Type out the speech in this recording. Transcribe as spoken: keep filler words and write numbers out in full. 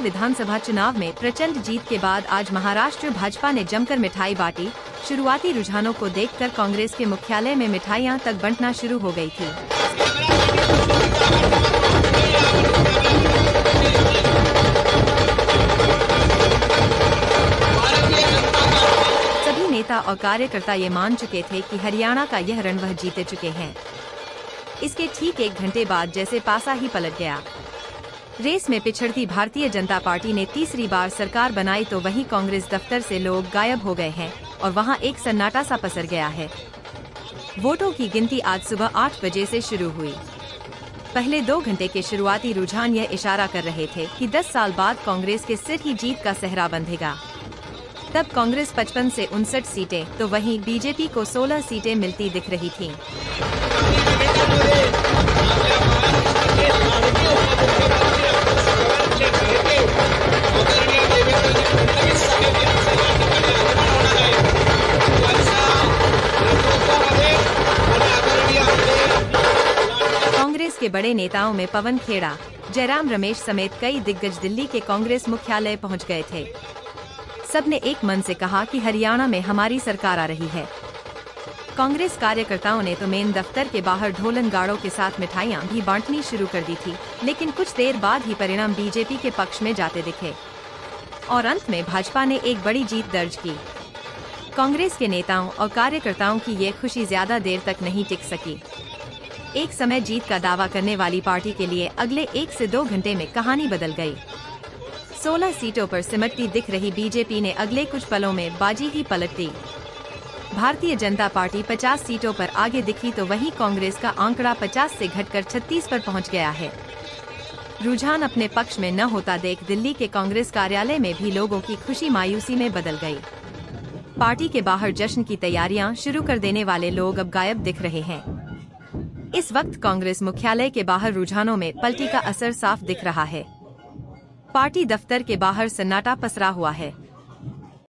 विधानसभा चुनाव में प्रचंड जीत के बाद आज महाराष्ट्र भाजपा ने जमकर मिठाई बांटी। शुरुआती रुझानों को देखकर कांग्रेस के मुख्यालय में मिठाइयां तक बंटना शुरू हो गई थी। सभी नेता और कार्यकर्ता ये मान चुके थे कि हरियाणा का यह रण वह जीते चुके हैं। इसके ठीक एक घंटे बाद जैसे पासा ही पलट गया। रेस में पिछड़ती भारतीय जनता पार्टी ने तीसरी बार सरकार बनाई तो वहीं कांग्रेस दफ्तर से लोग गायब हो गए हैं और वहां एक सन्नाटा सा पसर गया है। वोटों की गिनती आज सुबह आठ बजे से शुरू हुई। पहले दो घंटे के शुरुआती रुझान यह इशारा कर रहे थे कि दस साल बाद कांग्रेस के सिर ही जीत का सेहरा बंधेगा। तब कांग्रेस पचपन से उनसठ सीटें तो वहीं बीजेपी को सोलह सीटें मिलती दिख रही थीं। कांग्रेस के बड़े नेताओं में पवन खेड़ा, जयराम रमेश समेत कई दिग्गज दिल्ली के कांग्रेस मुख्यालय पहुंच गए थे। सबने एक मन से कहा कि हरियाणा में हमारी सरकार आ रही है। कांग्रेस कार्यकर्ताओं ने तो मेन दफ्तर के बाहर ढोलन गाड़ों के साथ मिठाइयां भी बांटनी शुरू कर दी थी, लेकिन कुछ देर बाद ही परिणाम बीजेपी के पक्ष में जाते दिखे और अंत में भाजपा ने एक बड़ी जीत दर्ज की। कांग्रेस के नेताओं और कार्यकर्ताओं की ये खुशी ज्यादा देर तक नहीं टिक सकी। एक समय जीत का दावा करने वाली पार्टी के लिए अगले एक से दो घंटे में कहानी बदल गई। सोलह सीटों पर सिमटती दिख रही बीजेपी ने अगले कुछ पलों में बाजी ही पलट दी। भारतीय जनता पार्टी पचास सीटों पर आगे दिखी तो वहीं कांग्रेस का आंकड़ा पचास से घटकर छत्तीस पर पहुंच गया है। रुझान अपने पक्ष में न होता देख दिल्ली के कांग्रेस कार्यालय में भी लोगों की खुशी मायूसी में बदल गई। पार्टी के बाहर जश्न की तैयारियां शुरू कर देने वाले लोग अब गायब दिख रहे हैं। इस वक्त कांग्रेस मुख्यालय के बाहर रुझानों में पलटी का असर साफ दिख रहा है। पार्टी दफ्तर के बाहर सन्नाटा पसरा हुआ है।